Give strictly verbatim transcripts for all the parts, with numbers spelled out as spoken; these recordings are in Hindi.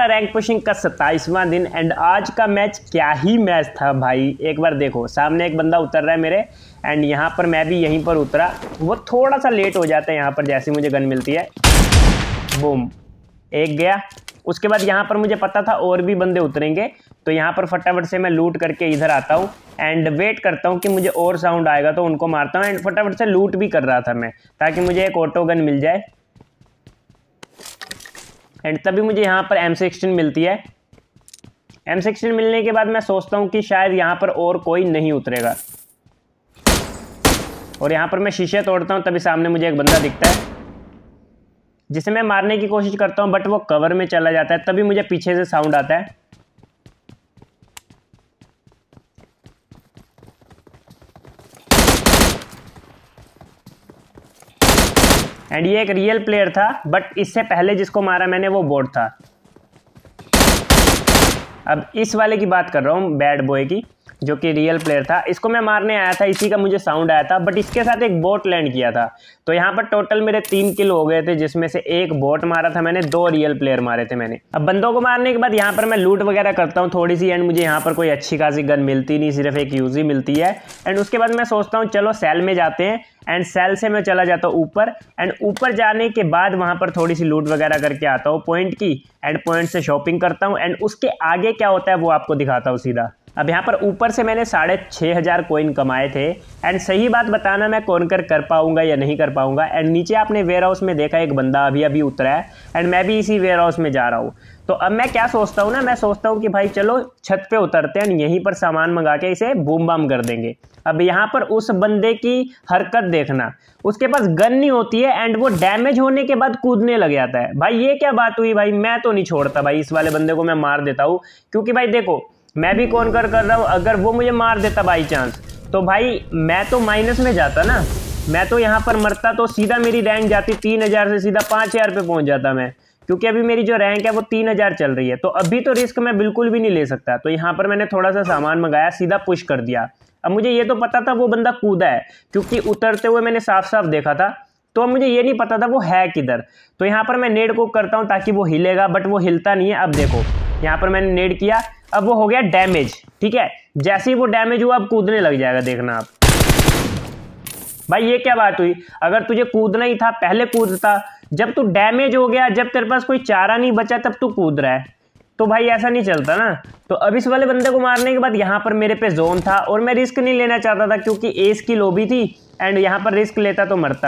हमारा रैंक पुशिंग का सत्ताईसवां दिन एंड आज का मैच क्या ही मैच था भाई। एक बार देखो, सामने एक बंदा उतर रहा है मेरे एंड यहाँ पर मैं भी यहीं पर उतरा। वो थोड़ा सा लेट हो जाता है यहाँ पर जैसे मुझे गन मिलती है। बूम, एक गया। उसके बाद यहाँ पर मुझे पता था और भी बंदे उतरेंगे, तो यहाँ पर फटाफट से मैं लूट करके इधर आता हूँ एंड वेट करता हूँ कि मुझे और साउंड आएगा तो उनको मारता हूँ। एंड फटाफट से लूट भी कर रहा था मैं ताकि मुझे एक ऑटो गन मिल जाए। एंड तभी मुझे यहाँ पर एम सिक्सटीन मिलती है। एम सिक्सटीन मिलने के बाद मैं सोचता हूँ कि शायद यहाँ पर और कोई नहीं उतरेगा, और यहाँ पर मैं शीशे तोड़ता हूँ। तभी सामने मुझे एक बंदा दिखता है जिसे मैं मारने की कोशिश करता हूँ, बट वो कवर में चला जाता है। तभी मुझे पीछे से साउंड आता है। एंड ये एक रियल प्लेयर था, बट इससे पहले जिसको मारा मैंने वो बॉट था। अब इस वाले की बात कर रहा हूँ, बैड बॉय की, जो कि रियल प्लेयर था। इसको मैं मारने आया था, इसी का मुझे साउंड आया था, बट इसके साथ एक बोट लैंड किया था। तो यहाँ पर टोटल मेरे तीन किल हो गए थे, जिसमें से एक बोट मारा था मैंने, दो रियल प्लेयर मारे थे मैंने। अब बंदों को मारने के बाद यहाँ पर मैं लूट वगैरह करता हूँ थोड़ी सी, एंड मुझे यहाँ पर कोई अच्छी खासी गन मिलती नहीं, सिर्फ एक यूजी मिलती है। एंड उसके बाद मैं सोचता हूँ चलो सेल में जाते हैं, एंड सेल से मैं चला जाता हूँ ऊपर। एंड ऊपर जाने के बाद वहाँ पर थोड़ी सी लूट वगैरह करके आता हूँ पॉइंट की, एंड पॉइंट से शॉपिंग करता हूँ। एंड उसके आगे क्या होता है वो आपको दिखाता हूँ सीधा। अब यहाँ पर ऊपर से मैंने साढ़े छः हज़ार कोइन कमाए थे। एंड सही बात बताना, मैं कॉन्कर कर पाऊंगा या नहीं कर पाऊंगा। एंड नीचे आपने वेयर हाउस में देखा एक बंदा अभी अभी उतरा है, एंड मैं भी इसी वेयर हाउस में जा रहा हूँ। तो अब मैं क्या सोचता हूँ ना, मैं सोचता हूँ कि भाई चलो छत पे उतरते हैं, यहीं पर सामान मंगा के इसे बूम बाम कर देंगे। अब यहाँ पर उस बंदे की हरकत देखना, उसके पास गन नहीं होती है एंड वो डैमेज होने के बाद कूदने लग जाता है। भाई ये क्या बात हुई भाई, मैं तो नहीं छोड़ता भाई, इस वाले बंदे को मैं मार देता हूँ। क्योंकि भाई देखो, मैं भी कॉन्कर कर रहा हूँ, अगर वो मुझे मार देता बाई चांस, तो भाई मैं तो माइनस में जाता ना। मैं तो यहाँ पर मरता तो सीधा मेरी रैंक जाती तीन हज़ार से सीधा पाँच हज़ार पे पहुँच जाता मैं, क्योंकि अभी मेरी जो रैंक है वो तीन हज़ार चल रही है। तो अभी तो रिस्क मैं बिल्कुल भी नहीं ले सकता। तो यहाँ पर मैंने थोड़ा सा सामान मंगाया, सीधा पुश कर दिया। अब मुझे ये तो पता था वो बंदा कूदा है, क्योंकि उतरते हुए मैंने साफ साफ देखा था। तो अब मुझे ये नहीं पता था वो है किधर। तो यहाँ पर मैं नेड को करता हूँ ताकि वो हिलेगा, बट वो हिलता नहीं है। अब देखो, यहाँ पर मैंने नेड किया, अब वो हो गया डैमेज। ठीक है, जैसे ही वो डैमेज हुआ अब कूदने लग जाएगा, देखना आप। भाई ये क्या बात हुई, अगर तुझे कूदना ही था पहले कूदता। जब तू डैमेज हो गया, जब तेरे पास कोई चारा नहीं बचा, तब तू कूद रहा है, तो भाई ऐसा नहीं चलता ना। तो अब इस वाले बंदे को मारने के बाद यहाँ पर मेरे पे जोन था, और मैं रिस्क नहीं लेना चाहता था क्योंकि एस की लॉबी थी, एंड यहाँ पर रिस्क लेता तो मरता।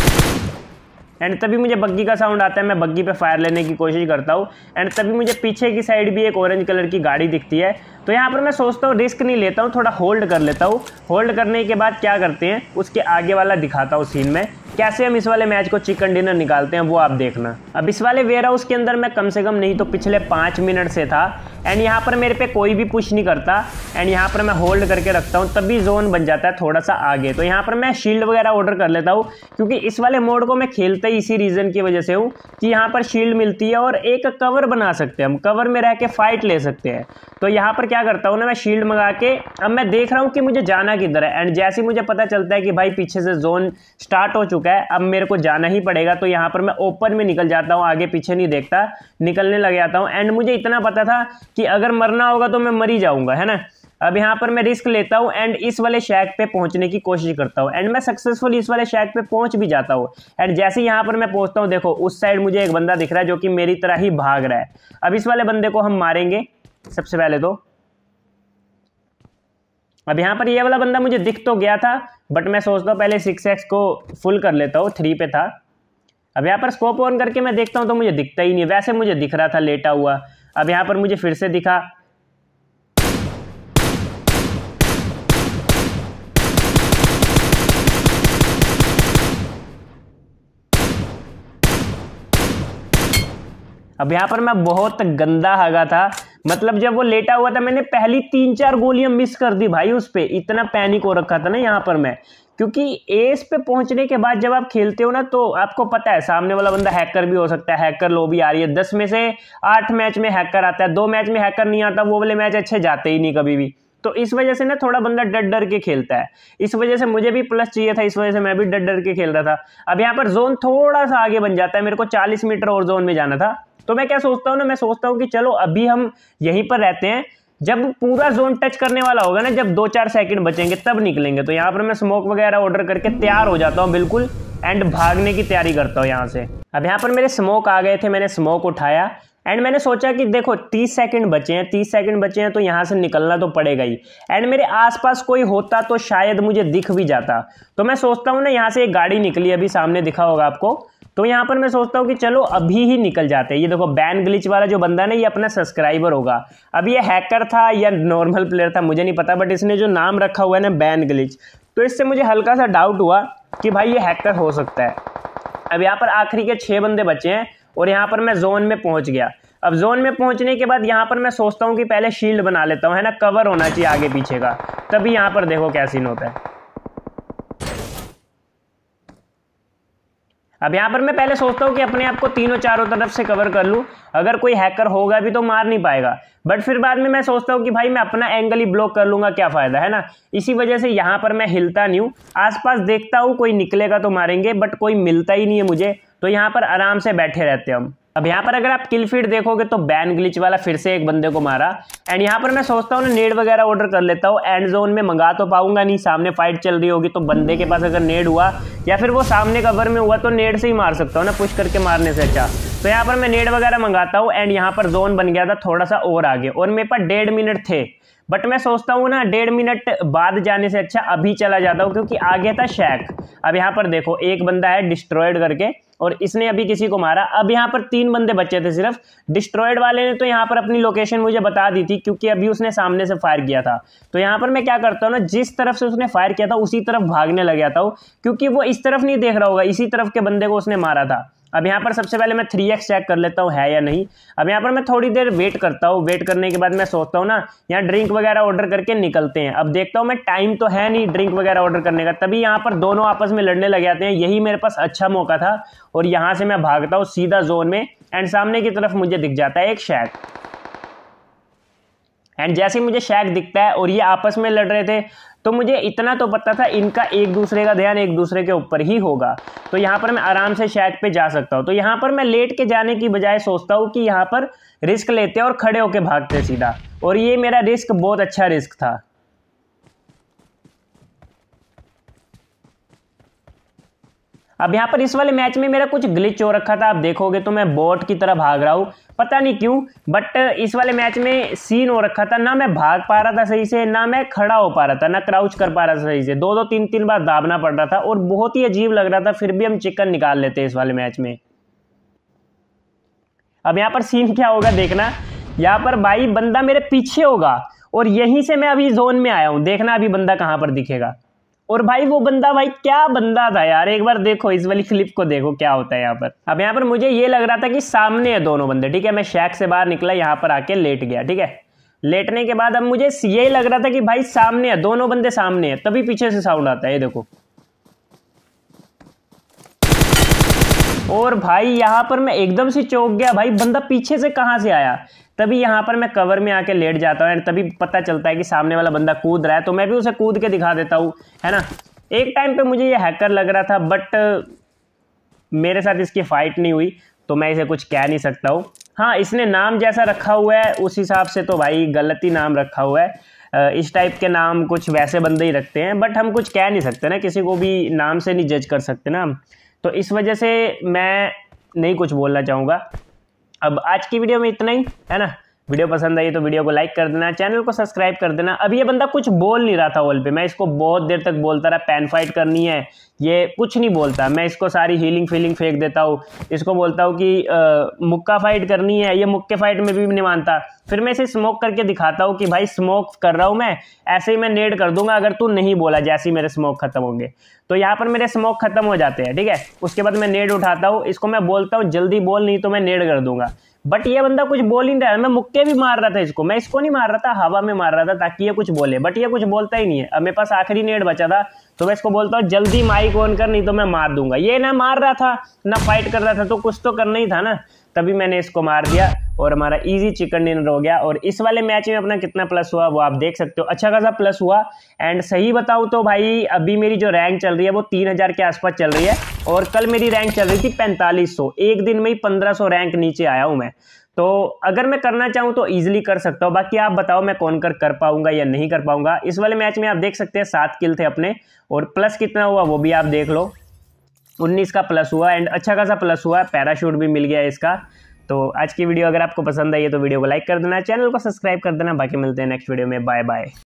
एंड तभी मुझे बग्गी का साउंड आता है, मैं बग्गी पे फायर लेने की कोशिश करता हूँ। एंड तभी मुझे पीछे की साइड भी एक ऑरेंज कलर की गाड़ी दिखती है। तो यहाँ पर मैं सोचता हूँ रिस्क नहीं लेता हूँ, थोड़ा होल्ड कर लेता हूँ। होल्ड करने के बाद क्या करते हैं, उसके आगे वाला दिखाता हूँ सीन में, कैसे हम इस वाले मैच को चिकन डिनर निकालते हैं, वो आप देखना। अब इस वाले वेयर हाउस के अंदर मैं कम से कम नहीं तो पिछले पाँच मिनट से था, एंड यहाँ पर मेरे पे कोई भी पुश नहीं करता। एंड यहाँ पर मैं होल्ड करके रखता हूँ, तभी जोन बन जाता है थोड़ा सा आगे। तो यहाँ पर मैं शील्ड वगैरह ऑर्डर कर लेता हूँ, क्योंकि इस वाले मोड को मैं खेलता ही इसी रीज़न की वजह से हूँ कि यहाँ पर शील्ड मिलती है और एक कवर बना सकते हैं हम, कवर में रह के फाइट ले सकते हैं। तो यहाँ पर क्या करता हूँ ना, मैं शील्ड मंगा के अब मैं देख रहा हूँ कि मुझे जाना किधर है। एंड जैसे ही मुझे पता चलता है कि भाई पीछे से जोन स्टार्ट हो चुका है, अब मेरे को जाना ही पड़ेगा, तो यहाँ पर मैं ओपन में निकल जाता हूँ, आगे पीछे नहीं देखता, निकलने लग जाता हूँ। एंड मुझे इतना पता था कि अगर मरना होगा तो मैं मर ही जाऊंगा, है ना। अब यहाँ पर मैं रिस्क लेता हूँ एंड इस वाले शैक पे पहुंचने की कोशिश करता हूँ, एंड मैं सक्सेसफुल इस वाले शैक पे पहुंच भी जाता हूँ। एंड जैसे यहाँ पर मैं पहुंचता हूँ, देखो उस साइड मुझे एक बंदा दिख रहा है जो कि मेरी तरह ही भाग रहा है। अब इस वाले बंदे को हम मारेंगे सबसे पहले तो। अब यहाँ पर ये वाला बंदा मुझे दिख तो गया था, बट मैं सोचता हूँ पहले सिक्स एक्स को फुल कर लेता हूँ, थ्री पे था। अब यहाँ पर स्कोप ऑन करके मैं देखता हूँ तो मुझे दिखता ही नहीं, वैसे मुझे दिख रहा था लेटा हुआ। अब यहाँ पर मुझे फिर से दिखा। अब यहाँ पर मैं बहुत गंदा भागा था, मतलब जब वो लेटा हुआ था मैंने पहली तीन चार गोलियां मिस कर दी भाई उस पे, इतना पैनिक हो रखा था ना यहाँ पर मैं। क्योंकि एस पे पहुंचने के बाद जब आप खेलते हो ना, तो आपको पता है सामने वाला बंदा हैकर भी हो सकता है, हैकर लॉबी आ रही है, दस में से आठ मैच में हैकर आता है, दो मैच में हैकर नहीं आता, वो वाले मैच अच्छे जाते ही नहीं कभी भी। तो इस वजह से ना थोड़ा बंदा डर डर के खेलता है, इस वजह से मुझे भी प्लस चाहिए था, इस वजह से मैं भी डर डर के खेल रहा था। अब यहाँ पर जोन थोड़ा सा आगे बन जाता है, मेरे को चालीस मीटर और जोन में जाना था। तो मैं क्या सोचता हूँ ना, मैं सोचता हूँ कि चलो अभी हम यहीं पर रहते हैं, जब पूरा जोन टच करने वाला होगा ना, जब दो चार सेकंड बचेंगे तब निकलेंगे। तो यहाँ पर मैं स्मोक वगैरह ऑर्डर करके तैयार हो जाता हूँ बिल्कुल, एंड भागने की तैयारी करता हूँ यहाँ से। अब यहाँ पर मेरे स्मोक आ गए थे, मैंने स्मोक उठाया एंड मैंने सोचा कि देखो तीस सेकंड बचे हैं, तीस सेकंड बचे हैं तो यहाँ से निकलना तो पड़ेगा ही, एंड मेरे आसपास कोई होता तो शायद मुझे दिख भी जाता। तो मैं सोचता हूँ ना, यहाँ से एक गाड़ी निकली अभी सामने, दिखा होगा आपको। तो यहाँ पर मैं सोचता हूँ कि चलो अभी ही निकल जाते हैं। ये देखो बैन ग्लिच वाला जो बंदा ना, ये अपना सब्सक्राइबर होगा। अब ये हैकर था या नॉर्मल प्लेयर था मुझे नहीं पता, बट इसने जो नाम रखा हुआ है ना बैन ग्लिच, तो इससे मुझे हल्का सा डाउट हुआ कि भाई ये हैकर हो सकता है। अब यहाँ पर आखिरी के छः बंदे बचे हैं और यहाँ पर मैं जोन में पहुँच गया। अब जोन में पहुँचने के बाद यहाँ पर मैं सोचता हूँ कि पहले शील्ड बना लेता हूँ, है ना, कवर होना चाहिए आगे पीछे का, तभी यहाँ पर देखो क्या सीन होता है। अब यहाँ पर मैं पहले सोचता हूँ कि अपने आप को तीनों चारों तरफ से कवर कर लूँ, अगर कोई हैकर होगा भी तो मार नहीं पाएगा। बट फिर बाद में मैं सोचता हूँ कि भाई मैं अपना एंगल ही ब्लॉक कर लूँगा, क्या फ़ायदा, है ना। इसी वजह से यहाँ पर मैं हिलता नहीं हूँ, आसपास देखता हूँ कोई निकलेगा तो मारेंगे, बट कोई मिलता ही नहीं है मुझे, तो यहाँ पर आराम से बैठे रहते हैं हम। अब यहाँ पर अगर आप किल फीड देखोगे तो बैन ग्लिच वाला फिर से एक बंदे को मारा, एंड यहाँ पर मैं सोचता हूँ ना नेड वगैरह ऑर्डर कर लेता हूँ। एंड जोन में मंगा तो पाऊंगा नहीं, सामने फाइट चल रही होगी, तो बंदे के पास अगर नेड हुआ या फिर वो सामने कवर में हुआ तो नेड से ही मार सकता हूँ ना, पुश करके मारने से अच्छा। तो यहाँ पर मैं नेड वगैरह मंगाता हूँ एंड यहाँ पर जोन बन गया था थोड़ा सा और आगे, और मेरे पास डेढ़ मिनट थे। बट मैं सोचता हूँ ना डेढ़ मिनट बाद जाने से अच्छा अभी चला जाता हूँ, क्योंकि आगे था शैक। अब यहाँ पर देखो एक बंदा है डिस्ट्रॉयड करके, और इसने अभी किसी को मारा। अब यहाँ पर तीन बंदे बचे थे सिर्फ। डिस्ट्रॉयड वाले ने तो यहाँ पर अपनी लोकेशन मुझे बता दी थी, क्योंकि अभी उसने सामने से फायर किया था। तो यहाँ पर मैं क्या करता हूँ ना, जिस तरफ से उसने फायर किया था उसी तरफ भागने लग जाता हूँ, क्योंकि वो इस तरफ नहीं देख रहा होगा, इसी तरफ के बंदे को उसने मारा था। अब यहाँ पर सबसे पहले मैं थ्री एक्स चेक कर लेता हूँ है या नहीं। अब यहाँ पर मैं थोड़ी देर वेट करता हूँ, वेट करने के बाद मैं सोचता हूँ ना यहाँ ड्रिंक वगैरह ऑर्डर करके निकलते हैं। अब देखता हूँ मैं टाइम तो है नहीं ड्रिंक वगैरह ऑर्डर करने का, तभी यहाँ पर दोनों आपस में लड़ने लग जाते हैं। यही मेरे पास अच्छा मौका था, और यहाँ से मैं भागता हूँ सीधा जोन में, एंड सामने की तरफ मुझे दिख जाता है एक शैक। एंड जैसे ही मुझे शैक दिखता है और ये आपस में लड़ रहे थे, तो मुझे इतना तो पता था इनका एक दूसरे का ध्यान एक दूसरे के ऊपर ही होगा। तो यहाँ पर मैं आराम से शैक पे जा सकता हूँ। तो यहाँ पर मैं लेट के जाने की बजाय सोचता हूँ कि यहाँ पर रिस्क लेते और खड़े होके भागते सीधा, और ये मेरा रिस्क बहुत अच्छा रिस्क था। अब यहाँ पर इस वाले मैच में मेरा कुछ ग्लिच हो रखा था, आप देखोगे तो मैं बॉट की तरह भाग रहा हूँ, पता नहीं क्यों। बट इस वाले मैच में सीन हो रखा था, ना मैं भाग पा रहा था सही से, ना मैं खड़ा हो पा रहा था, ना क्राउच कर पा रहा था सही से, दो दो तीन तीन बार दाबना पड़ रहा था, और बहुत ही अजीब लग रहा था। फिर भी हम चिकन निकाल लेते इस वाले मैच में। अब यहाँ पर सीन क्या होगा देखना, यहाँ पर भाई बंदा मेरे पीछे होगा, और यहीं से मैं अभी जोन में आया हूँ, देखना अभी बंदा कहाँ पर दिखेगा। और भाई वो बंदा, भाई क्या बंदा था यार, एक बार देखो इस वाली क्लिप को, देखो क्या होता है यहाँ पर। अब यहाँ पर मुझे ये लग रहा था कि सामने है दोनों बंदे, ठीक है। मैं शैक से बाहर निकला, यहाँ पर आके लेट गया, ठीक है। लेटने के बाद अब मुझे ये लग रहा था कि भाई सामने है, दोनों बंदे सामने है, तभी पीछे से साउंड आता है, ये देखो। और भाई यहाँ पर मैं एकदम से चौंक गया, भाई बंदा पीछे से कहाँ से आया। तभी यहाँ पर मैं कवर में आके लेट जाता हूँ, तभी पता चलता है कि सामने वाला बंदा कूद रहा है, तो मैं भी उसे कूद के दिखा देता हूँ, है ना। एक टाइम पे मुझे ये हैकर लग रहा था, बट मेरे साथ इसकी फाइट नहीं हुई, तो मैं इसे कुछ कह नहीं सकता हूँ। हाँ, इसने नाम जैसा रखा हुआ है उस हिसाब से तो भाई गलत ही नाम रखा हुआ है। इस टाइप के नाम कुछ वैसे बंदे ही रखते हैं, बट हम कुछ कह नहीं सकते ना, किसी को भी नाम से नहीं जज कर सकते ना हम। तो इस वजह से मैं नहीं कुछ बोलना चाहूँगा। अब आज की वीडियो में इतना ही, है ना। वीडियो पसंद आई तो वीडियो को लाइक कर देना, चैनल को सब्सक्राइब कर देना। अब ये बंदा कुछ बोल नहीं रहा था वॉल पे, मैं इसको बहुत देर तक बोलता रहा पैन फाइट करनी है, ये कुछ नहीं बोलता। मैं इसको सारी हीलिंग फीलिंग फेंक देता हूँ, इसको बोलता हूँ कि आ, मुक्का फाइट करनी है, ये मुक्के फाइट में भी नहीं मानता। फिर मैं इसे स्मोक करके दिखाता हूँ कि भाई स्मोक कर रहा हूँ मैं, ऐसे ही मैं नेड कर दूंगा अगर तू नहीं बोला, जैसे ही मेरे स्मोक खत्म होंगे। तो यहाँ पर मेरे स्मोक खत्म हो जाते हैं, ठीक है। उसके बाद मैं नेड उठाता हूँ, इसको मैं बोलता हूँ जल्दी बोल, नहीं तो मैं नेड कर दूंगा। बट ये बंदा कुछ बोल ही नहीं रहा है, मैं मुक्के भी मार रहा था इसको, मैं इसको नहीं मार रहा था, हवा में मार रहा था ताकि ये कुछ बोले, बट ये कुछ बोलता ही नहीं है। अब मेरे पास आखिरी नेड बचा था, तो मैं इसको बोलता हूँ जल्दी माइक ऑन कर, नहीं तो मैं मार दूंगा। ये ना मार रहा था ना फाइट कर रहा था, तो कुछ तो करना ही था ना। तभी मैंने इसको मार दिया और हमारा इजी चिकन डिनर हो गया। और इस वाले मैच में अपना कितना प्लस हुआ वो आप देख सकते हो, अच्छा खासा प्लस हुआ। एंड सही बताऊँ तो भाई अभी मेरी जो रैंक चल रही है वो तीन हज़ार के आसपास चल रही है और कल मेरी रैंक चल रही थी पैंतालीस सौ। एक दिन में ही पंद्रह सौ रैंक नीचे आया हूँ मैं। तो अगर मैं करना चाहूँ तो ईजिली कर सकता हूँ, बाकी आप बताओ मैं कौन कर कर पाऊंगा या नहीं कर पाऊंगा। इस वाले मैच में आप देख सकते हैं सात किल थे अपने और प्लस कितना हुआ वो भी आप देख लो, उन्नीस का प्लस हुआ एंड अच्छा खासा प्लस हुआ, पैराशूट भी मिल गया इसका। तो आज की वीडियो अगर आपको पसंद आई है तो वीडियो को लाइक कर देना, चैनल को सब्सक्राइब कर देना। बाकी मिलते हैं नेक्स्ट वीडियो में, बाय बाय।